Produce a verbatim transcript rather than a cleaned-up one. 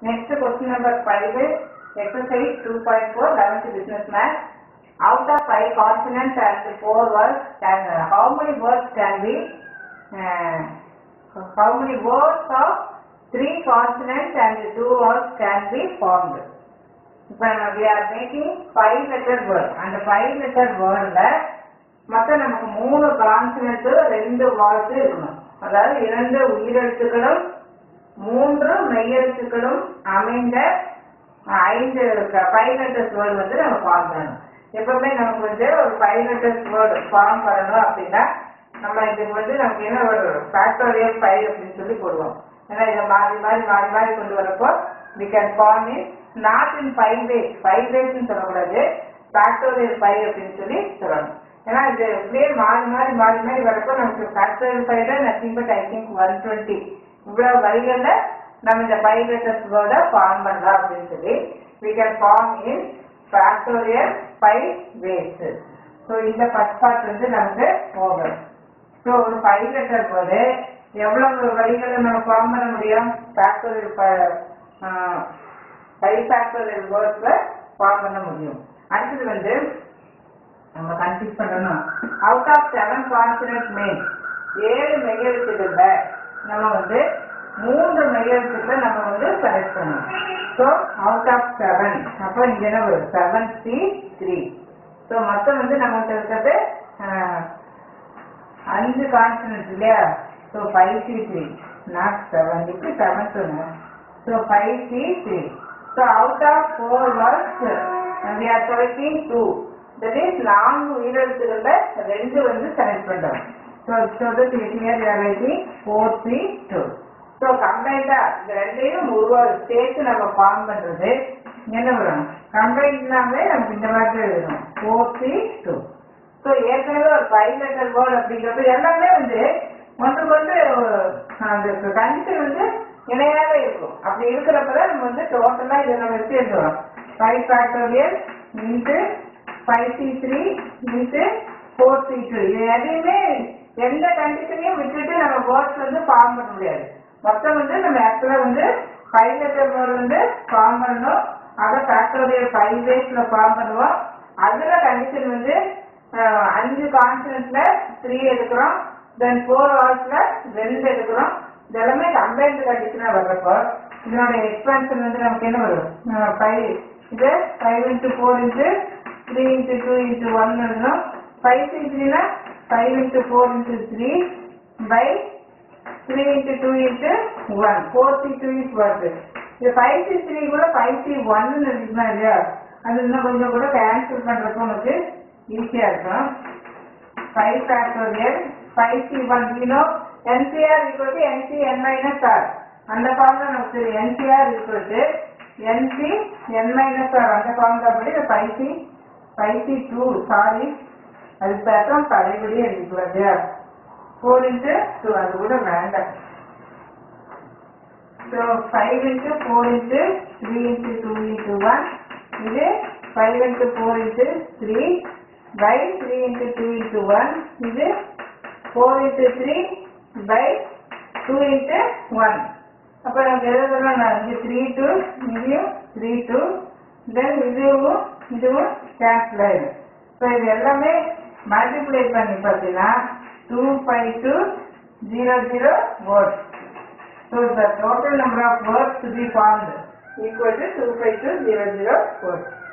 Next question number five is exercise two point four, eleventh business math. Out of five consonants and four words, can how many words can be? Uh, how many words of three consonants and two words can be formed? We are making five letter word and five letter word la மொத்தம் நமக்கு மூணு consonant ரெண்டு Wars இருக்கணும். அதாவது இரண்டு உயிரெழுத்துக்களும் மூன்று மெய்யெழுத்துக்களும் அமைந்த ஐந்து ஃபைவ் லெட்டர்ஸ் வேர்டு வந்து நம்ம ஃபார்ம் பண்ணணும். எப்பவுமே நமக்கு வந்து ஒரு ஃபைவ் லெட்டர்ஸ் வேர்டு ஃபார்ம் பண்ணணும் அப்படின்னா நம்ம இதுக்கு வந்து நமக்கு என்ன ஒரு ஃபேக்டோரியல் ஃபைவ் அப்படின்னு சொல்லி போடுவோம். ஏன்னா இதை மாறி மாறி மாறி மாறி கொண்டு வரப்போ we can form it not in five ways, five ways ன்னு சொல்லக்கூடாது, ஃபேக்டோரியல் ஃபைவ் அப்படின்னு சொல்லி சொல்லணும். ஏன்னா இது இப்படியே மாறி மாறி மாறி மாறி வரப்போ நமக்கு ஃபேக்டோரியல் ஃபைவ்ல nothing but I think one twenty இவ்வளவு வரிகள்ல நம்ம இந்த ஃபைவ் லெட்டர்ஸ் வேர்டை ஃபார்ம் பண்ணலாம் அப்படின்னு சொல்லி we can form in factorial five ways. So இந்த ஃபர்ஸ்ட் பார்ட் வந்து நமக்கு ஓவர். ஸோ ஒரு ஃபைவ் லெட்டர் வேர்டு எவ்வளவு வரிகளை நம்ம ஃபார்ம் பண்ண முடியும்? ஃபேக்டோரியல் ஃபைவ் ஃபேக்டோரியல் வேர்ட்ஸ்ல ஃபார்ம் பண்ண முடியும். அடுத்தது வந்து நம்ம கன்ஃபியூஸ் பண்ணணும். Out of seven consonant mean ஏழு மெய்யெழுத்துக்கள்ல நம்ம வந்து மூன்று மெய்யெழுத்துக்களை நம்ம வந்து செலக்ட் பண்ணணும். ஸோ அவுட் ஆஃப் செவன் அப்போ இங்க என்ன வரும்? Seven C three. ஸோ மொத்தம் வந்து நம்மகிட்ட இருக்கிறது அஞ்சு கான்சனன்ட் இல்லையா? So five C three not seven, இப்படி செவன் சொன்னோம். So five C three. So out of four words we are selecting two. That is நான்கு உயிரெழுத்துக்கள்ல ரெண்டு வந்து செலக்ட் பண்றோம். So so that here we are writing four three two. So கம்பைண்டா இந்த ரெண்டையும் ஒரு சேர்த்து நம்ம ஃபார்ம் பண்றது என்ன வரும்? கம்பைண்டாவே நமக்கு இந்த மாதிரி எழுதணும் four three two. So ஏற்கனவே ஒரு ஃபைவ் லெட்டர் வேர்ட் அப்படிங்கிறப்ப எல்லாமே வந்து ஒன்று கொண்டு அந்த கண்டிஷன் வந்து இணையாவே இருக்கும். அப்படி இருக்கிறப்பதான் நம்ம வந்து டோட்டலா இதை நம்ம எடுத்து எழுதுவோம். Five factorial into five C three into four C two. இது எதையுமே எந்த கண்டிஷனையும் விட்டுட்டு நம்ம வேர்ட்ஸ் வந்து ஃபார்ம் பண்ண முடியாது. மொத்தம் வந்து நம்ம ஆக்சுவலா வந்து ஃபைவ் லெட்டர் வேர்டு வந்து ஃபார்ம் பண்ணணும். அதை ஃபேக்டோரியல் ஃபைவ் வேஸ்ல ஃபார்ம் பண்ணுவோம். அதுல கண்டிஷன் வந்து அஞ்சு கான்சனன்ட்ல த்ரீ எடுக்கிறோம், தென் ஃபோர் வேர்ட்ஸ்ல ரெண்டு எடுக்கிறோம். இதெல்லாமே கம்பைன்டு கண்டிஷனா வர்றப்போ இதனோட எக்ஸ்பான்ஷன் வந்து நமக்கு என்ன வரும்? ஃபைவ் இது five into four into three into two into one எழுதணும். ஃபைவ் சி த்ரீனா five into four into three by three into two into one, four C two is வருது. இது ஃபைவ் சி த்ரீ கூட ஃபைவ் சி ஒன்னு இருக்குன்னா இல்லையா? அது இன்னும் கொஞ்சம் கூட கேன்சல் பண்றப்போ நமக்கு ஈஸியா இருக்கும். Five factorial five C one zero NCR equal to NC N minus R. அந்த ஃபார்ம்ல நமக்கு NCR equal to NC N minus R. அந்த ஃபார்ம்ல படி five C five C two sorry அது பேட்டம் பழையபடி எடுத்துக்கிறது. ஃபோர் இன்ட்டு டூ அது கூட வேண்டாம். So five into four into three into two into one. இது five into four into three by three into two into one. இது four into three by two into one. அப்போ நமக்கு எழுதலாம் நான் இங்கே த்ரீ டூ இங்கேயும் த்ரீ டூ தென் இதுவும் இதுவும் கேன்சல் ஆயிடும். ஸோ இது எல்லாமே மல்டிப்ளை பண்ணி பார்த்தீங்கன்னா two five two zero zero words. So the total number of words to be formed equal to two five two zero zero words.